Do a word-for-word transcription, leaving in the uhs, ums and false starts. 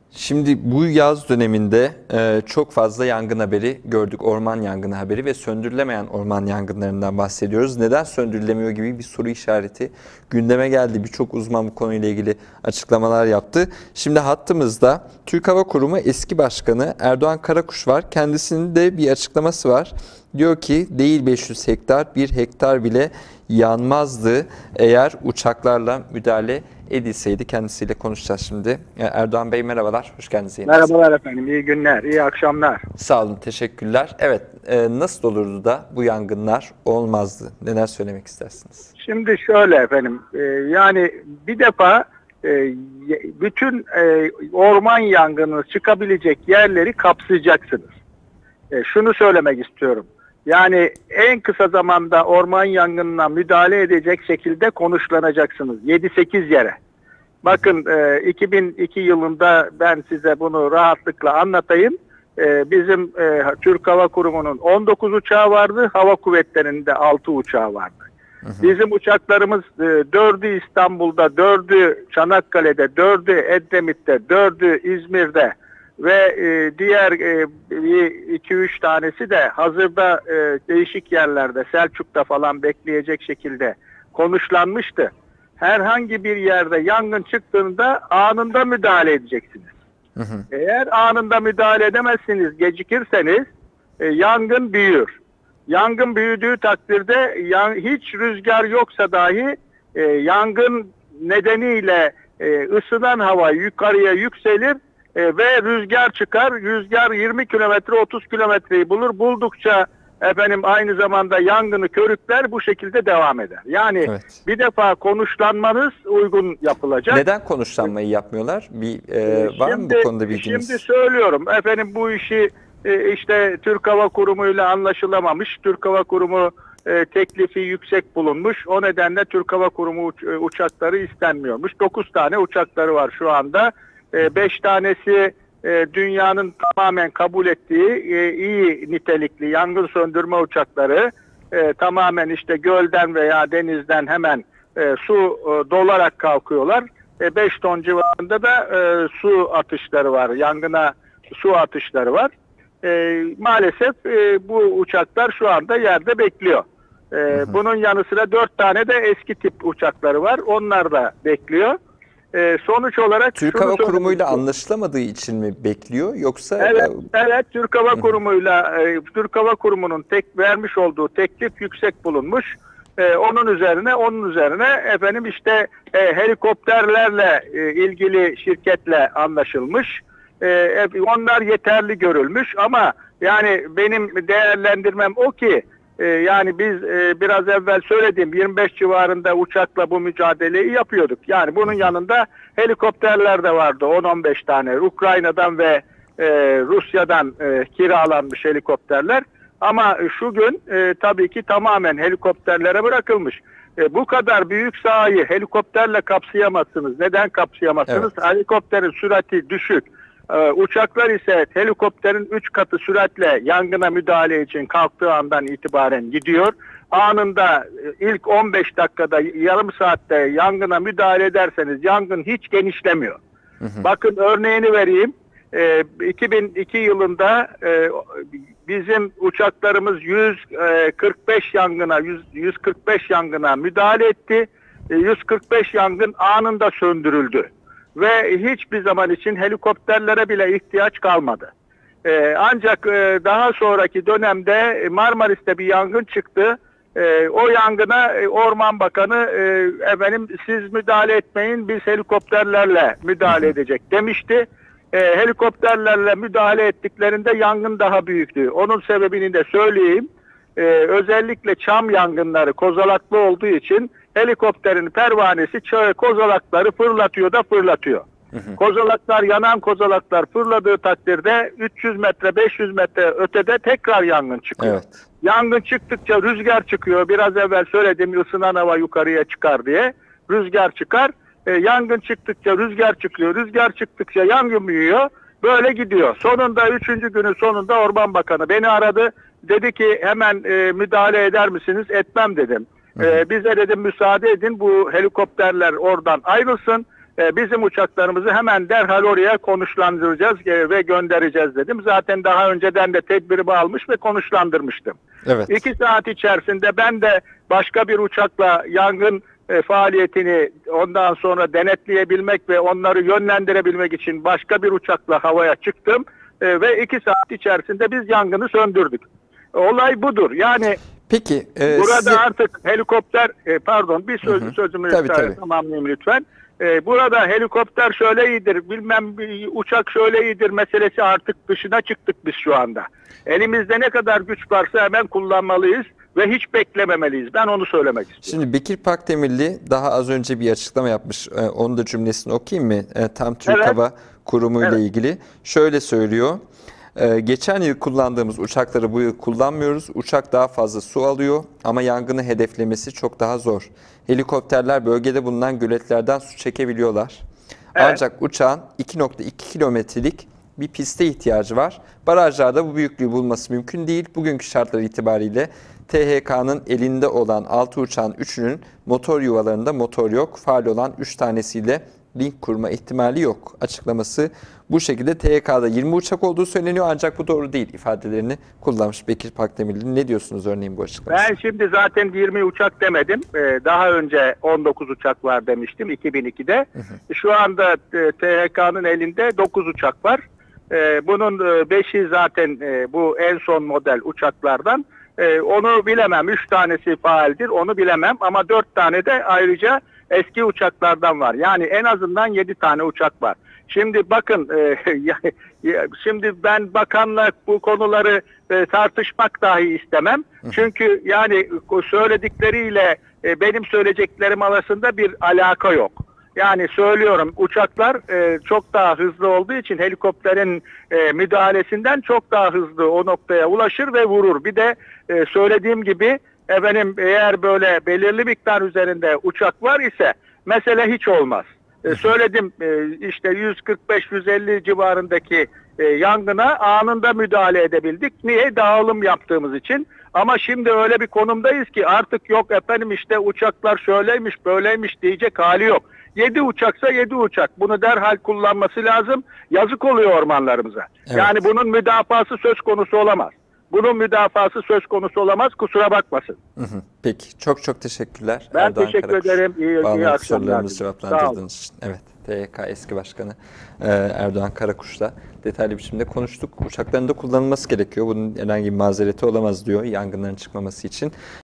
Şimdi bu yaz döneminde e, çok fazla yangın haberi gördük. Orman yangını haberi ve söndürülemeyen orman yangınlarından bahsediyoruz. Neden söndürülemiyor gibi bir soru işareti gündeme geldi. Birçok uzman bu konuyla ilgili açıklamalar yaptı. Şimdi hattımızda Türk Hava Kurumu eski başkanı Erdoğan Karakuş var. Kendisinin de bir açıklaması var. Diyor ki değil beş yüz hektar, bir hektar bile yanmazdı eğer uçaklarla müdahale edilseydi. Kendisiyle konuşacağız şimdi. Erdoğan Bey merhabalar, hoş geldiniz. Merhabalar efendim, iyi günler, iyi akşamlar. Sağ olun, teşekkürler. Evet, e, nasıl olurdu da bu yangınlar olmazdı? Neler söylemek istersiniz? Şimdi şöyle efendim, e, yani bir defa e, bütün e, orman yangını çıkabilecek yerleri kapsayacaksınız. E, şunu söylemek istiyorum. Yani en kısa zamanda orman yangınına müdahale edecek şekilde konuşlanacaksınız. yedi sekiz yere. Bakın e, iki bin iki yılında ben size bunu rahatlıkla anlatayım. E, bizim e, Türk Hava Kurumu'nun on dokuz uçağı vardı. Hava Kuvvetleri'nin de altı uçağı vardı. Hı hı. Bizim uçaklarımız e, dördü İstanbul'da, dördü Çanakkale'de, dördü Edremit'te, dördü İzmir'de ve e, diğer iki üç tanesi de hazırda e, değişik yerlerde, Selçuk'ta falan bekleyecek şekilde konuşlanmıştı. Herhangi bir yerde yangın çıktığında anında müdahale edeceksiniz. Hı hı. Eğer anında müdahale edemezsiniz, gecikirseniz e, yangın büyür. Yangın büyüdüğü takdirde yan, hiç rüzgar yoksa dahi e, yangın nedeniyle e, ısınan hava yukarıya yükselir e, ve rüzgar çıkar. Rüzgar yirmi kilometre otuz kilometreyi bulur. Buldukça efendim aynı zamanda yangını körükler, bu şekilde devam eder. Yani evet, bir defa konuşlanmanız uygun yapılacak. Neden konuşlanmayı yapmıyorlar? Bir e, var şimdi, mı bu konuda bilginiz? Şimdi söylüyorum efendim, bu işi e, işte Türk Hava Kurumu ile anlaşılamamış. Türk Hava Kurumu e, teklifi yüksek bulunmuş. O nedenle Türk Hava Kurumu uç, e, uçakları istenmiyormuş. dokuz tane uçakları var şu anda. beş e, tanesi E, dünyanın tamamen kabul ettiği e, iyi nitelikli yangın söndürme uçakları, e, tamamen işte gölden veya denizden hemen e, su e, dolarak kalkıyorlar. beş e, ton civarında da e, su atışları var, yangına su atışları var. E, maalesef e, bu uçaklar şu anda yerde bekliyor. E, hı hı. Bunun yanı sıra dört tane de eski tip uçakları var, onlar da bekliyor. Ee, sonuç olarak Türk Hava Kurumu'yla anlaşılamadığı için mi bekliyor yoksa? Evet, evet Türk Hava Kurumu'yla e, Türk Hava Kurumu'nun tek vermiş olduğu teklif yüksek bulunmuş. E, onun üzerine onun üzerine efendim işte e, helikopterlerle e, ilgili şirketle anlaşılmış. E, onlar yeterli görülmüş ama yani benim değerlendirmem o ki Ee, yani biz e, biraz evvel söylediğim yirmi beş civarında uçakla bu mücadeleyi yapıyorduk. Yani bunun yanında helikopterler de vardı, on on beş tane. Ukrayna'dan ve e, Rusya'dan e, kiralanmış helikopterler. Ama şu gün e, tabii ki tamamen helikopterlere bırakılmış. E, bu kadar büyük sahayı helikopterle kapsayamazsınız. Neden kapsayamazsınız? Evet. Helikopterin sürati düşük. Ee, uçaklar ise helikopterin üç katı süratle yangına müdahale için kalktığı andan itibaren gidiyor. Anında ilk on beş dakikada, yarım saatte yangına müdahale ederseniz yangın hiç genişlemiyor. Hı hı. Bakın örneğini vereyim. Ee, iki bin iki yılında e, bizim uçaklarımız yüz kırk beş yangına yüz kırk beş yangına müdahale etti. E, yüz kırk beş yangın anında söndürüldü. Ve hiçbir zaman için helikopterlere bile ihtiyaç kalmadı. Ee, ancak e, daha sonraki dönemde Marmaris'te bir yangın çıktı. E, o yangına e, Orman Bakanı e, efendim siz müdahale etmeyin, biz helikopterlerle müdahale edecek demişti. E, helikopterlerle müdahale ettiklerinde yangın daha büyüktü. Onun sebebini de söyleyeyim. E, özellikle çam yangınları kozalaklı olduğu için helikopterin pervanesi çağı kozalakları fırlatıyor da fırlatıyor. Hı hı. Kozalaklar, yanan kozalaklar fırladığı takdirde üç yüz metre beş yüz metre ötede tekrar yangın çıkıyor. Evet. Yangın çıktıkça rüzgar çıkıyor. Biraz evvel söylediğim ısınan hava yukarıya çıkar diye. Rüzgar çıkar. E, yangın çıktıkça rüzgar çıkıyor. Rüzgar çıktıkça yangın büyüyor. Böyle gidiyor. Sonunda üçüncü günün sonunda Orman Bakanı beni aradı. Dedi ki hemen e, müdahale eder misiniz? Etmem dedim. Ee, bize dedim müsaade edin, bu helikopterler oradan ayrılsın. e, bizim uçaklarımızı hemen derhal oraya konuşlandıracağız e, ve göndereceğiz dedim. Zaten daha önceden de tedbirimi almış ve konuşlandırmıştım. Evet. İki saat içerisinde ben de başka bir uçakla yangın e, faaliyetini ondan sonra denetleyebilmek ve onları yönlendirebilmek için başka bir uçakla havaya çıktım e, ve iki saat içerisinde biz yangını söndürdük. Olay budur. Yani Peki. E, burada size... artık helikopter e, pardon bir söz, Hı hı. sözümü Tabii, tabii. tamamlayayım lütfen. E, burada helikopter şöyle iyidir, bilmem bir uçak şöyle iyidir meselesi artık dışına çıktık biz şu anda. Elimizde ne kadar güç varsa hemen kullanmalıyız ve hiç beklememeliyiz. Ben onu söylemek istiyorum. Şimdi Bekir Pakdemirli daha az önce bir açıklama yapmış. E, onun da cümlesini okuyayım mı? E, tam Türk Evet. Hava Kurumu ile Evet. ilgili. Şöyle söylüyor. E, geçen yıl kullandığımız uçakları bu yıl kullanmıyoruz. Uçak daha fazla su alıyor ama yangını hedeflemesi çok daha zor. Helikopterler bölgede bulunan göletlerden su çekebiliyorlar. Evet. Ancak uçağın iki nokta iki kilometrelik bir piste ihtiyacı var. Barajlarda bu büyüklüğü bulması mümkün değil. Bugünkü şartlar itibariyle T H K'nın elinde olan altı uçağın üçünün motor yuvalarında motor yok. Faal olan üç tanesiyle link kurma ihtimali yok. Açıklaması bu şekilde. T H K'da yirmi uçak olduğu söyleniyor ancak bu doğru değil ifadelerini kullanmış Bekir Pakdemirli. Ne diyorsunuz örneğin bu açıklaması? Ben şimdi zaten yirmi uçak demedim. Ee, daha önce on dokuz uçak var demiştim iki bin ikide. Hı hı. Şu anda e, T H K'nın elinde dokuz uçak var. E, bunun e, beşi zaten e, bu en son model uçaklardan. E, onu bilemem. üç tanesi faaldir. Onu bilemem. Ama dört tane de ayrıca eski uçaklardan var. Yani en azından yedi tane uçak var. Şimdi bakın e, şimdi ben bakanla bu konuları e, tartışmak dahi istemem. Çünkü yani söyledikleriyle e, benim söyleyeceklerim arasında bir alaka yok. Yani söylüyorum uçaklar e, çok daha hızlı olduğu için helikopterin e, müdahalesinden çok daha hızlı o noktaya ulaşır ve vurur. Bir de e, söylediğim gibi efendim eğer böyle belirli miktar üzerinde uçak var ise mesele hiç olmaz. E, söyledim e, işte yüz kırk beş yüz elli civarındaki e, yangına anında müdahale edebildik. Niye? Dağılım yaptığımız için. Ama şimdi öyle bir konumdayız ki artık yok efendim işte uçaklar şöyleymiş böyleymiş diyecek hali yok. yedi uçaksa yedi uçak. Bunu derhal kullanması lazım. Yazık oluyor ormanlarımıza. Evet. Yani bunun müdafası söz konusu olamaz. Bunun müdafası söz konusu olamaz. Kusura bakmasın. Hı hı. Peki. Çok çok teşekkürler. Ben Erdoğan teşekkür Karakuş. ederim. İyi, iyi Bağlantılı akşamlar. sorularımızı Sağ olun. cevaplandırdığınız için. Evet. T H K eski başkanı e, Erdoğan Karakuş'la detaylı bir biçimde konuştuk. Uçakların da kullanılması gerekiyor. Bunun herhangi bir mazereti olamaz diyor yangınların çıkmaması için.